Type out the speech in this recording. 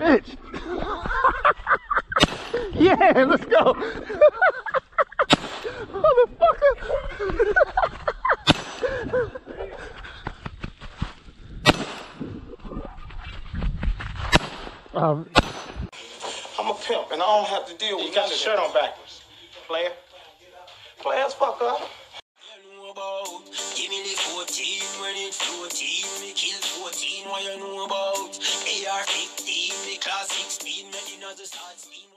bitch. Yeah, let's go. Motherfucker. I'm a pimp and I don't have to deal with you. Got your shirt on backwards, player. Players fuck up. Give me the 14 when it's 14. Me kill 14. What you know about AR-15? The class 16. When you know the start steam.